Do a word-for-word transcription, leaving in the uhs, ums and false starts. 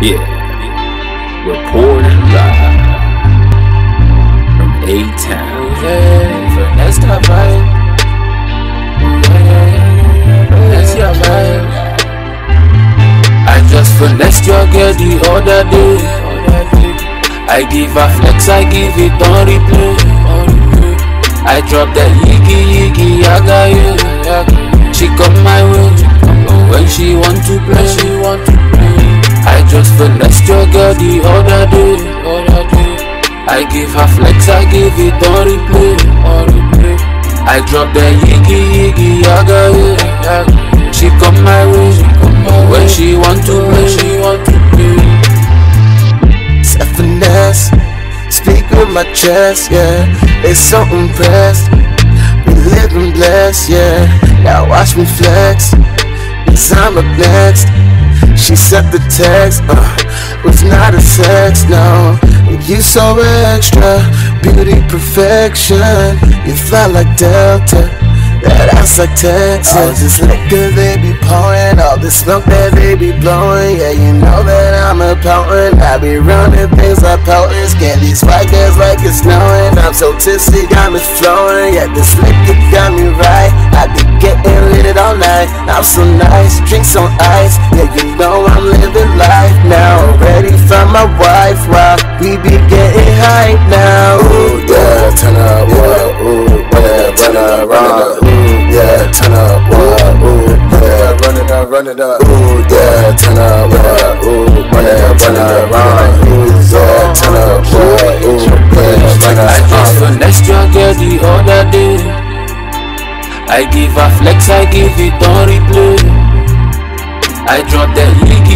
Yeah, reporting live from A-Town. Yeah, finesse that vibe. Finesse your vibe. I just finessed your girl the other day. I give her flex, I give it on replay. I drop that yiggy yiggy yaga yeah. She come my way when she want to play. She want to play. I just finessed your girl the other day. I give her flex, I give it on replay. I drop that yiggy yiggy yaga yeah. She come my way when she want to play. She want to play. Set finesse, speak with my chest, yeah. They so impressed, we living blessed, yeah. Now watch me flex, cause I'm up next. She sent the text, uh, was not a sex, no. You so extra, beauty perfection. You fly like Delta, that ass like Texas. All this liquor they be pouring, all this smoke that they be blowing. Yeah, you know that I'm a potent. I be running things like potents. Get these white girls like it's snowing. I'm so tipsy, got me flowing. Yeah, this liquor got me right. I be getting lit all night. I'm so nice, drinks on ice. Yeah, you know I'm living life now. Ready for my wife, wow. We be getting hype now. Ooh, yeah, turn up, yeah, ooh, yeah, turn up, run. Yeah, turn up, wow, ooh, yeah, run it up, run it up, ooh, yeah, turn up, wow, ooh, yeah, run it up, run, ooh, yeah, turn up, wow, ooh, yeah, run it up. I just finessed your girl the other day. I give her flex, I give it on replay. I drop that yiggy